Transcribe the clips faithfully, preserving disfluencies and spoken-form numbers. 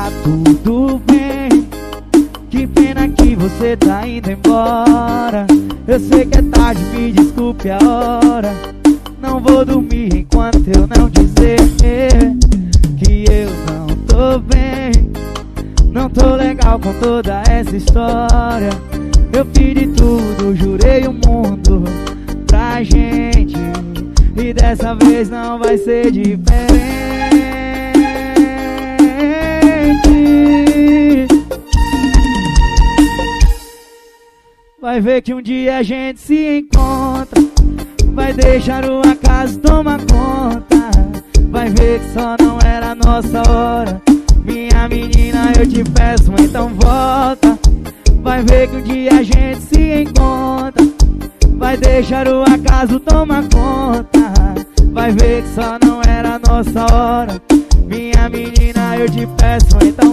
Tá tudo bem, que pena que você tá indo embora. Eu sei que é tarde, me desculpe a hora. Não vou dormir enquanto eu não dizer que eu não tô bem. Não tô legal com toda essa história. Eu fiz de tudo, jurei o mundo pra gente, e dessa vez não vai ser diferente. Vai ver que um dia a gente se encontra. Vai deixar o acaso tomar conta. Vai ver que só não era a nossa hora. Minha menina, eu te peço, então volta. Vai ver que um dia a gente se encontra. Vai deixar o acaso tomar conta. Vai ver que só não era a nossa hora. Minha menina, eu te peço, então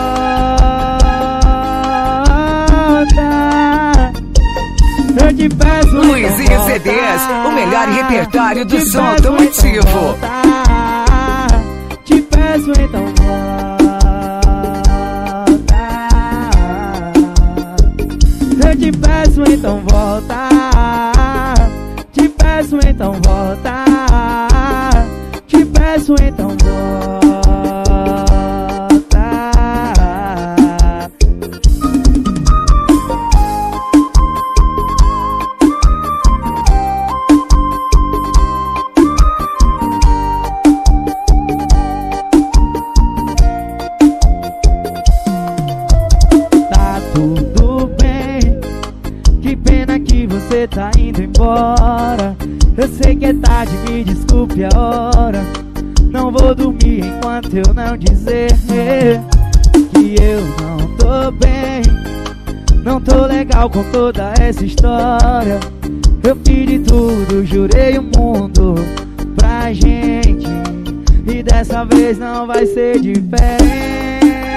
volta. Eu te peço, Luizinho então C Ds, o melhor repertório do som peço, automotivo. Então volta. Te peço, então volta. Eu te peço, então volta. Te peço, então volta. Te peço, então volta. Tá tudo bem, que pena que você tá indo embora. Eu sei que é tarde, me desculpe a hora. Não vou dormir enquanto eu não dizer que eu não tô bem. Não tô legal com toda essa história. Eu fiz de tudo, jurei o mundo pra gente, e dessa vez não vai ser diferente.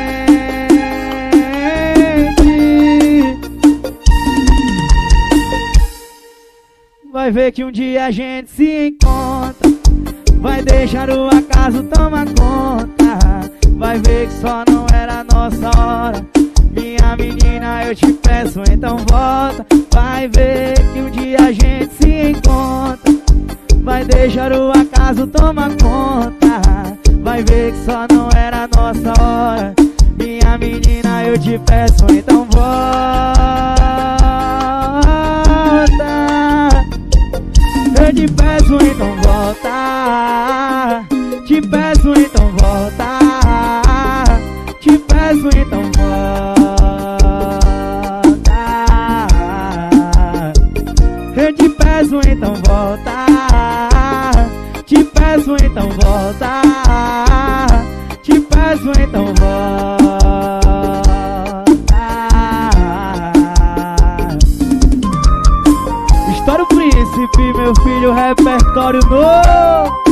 Vai ver que um dia a gente se encontra. Vai deixar o acaso tomar conta. Vai ver que só não era a nossa hora. Minha menina, eu te peço, então volta. Vai ver que um dia a gente se encontra. Vai deixar o acaso tomar conta. Vai ver que só não era a nossa hora. Minha menina, eu te peço, então volta. Eu te peço, então volta. Te peço, então volta. Te peço, então volta. Eu te peço, então volta. Te peço, então volta. Te peço, então volta. Estoura o Príncipe, meu filho, repertório novo.